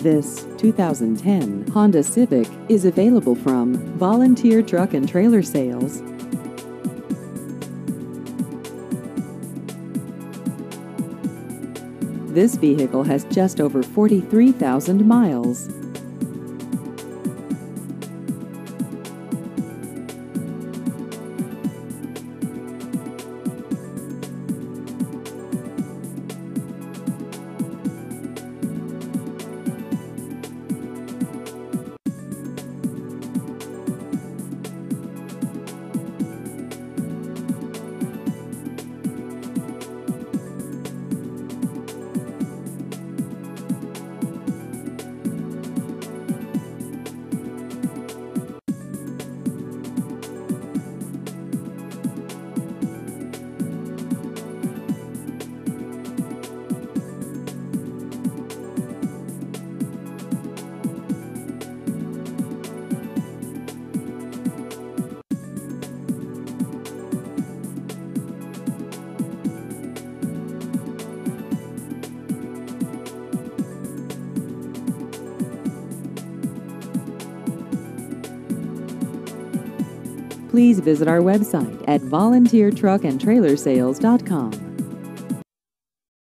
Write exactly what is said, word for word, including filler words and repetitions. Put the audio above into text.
This two thousand ten Honda Civic is available from Volunteer Truck and Trailer Sales. This vehicle has just over forty-three thousand miles. Please visit our website at volunteer truck and trailer sales dot com.